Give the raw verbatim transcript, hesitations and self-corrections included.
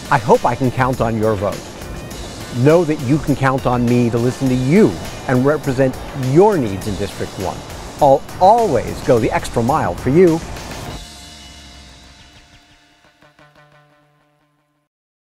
I hope I can count on your vote. Know that you can count on me to listen to you and represent your needs in District one. I'll always go the extra mile for you.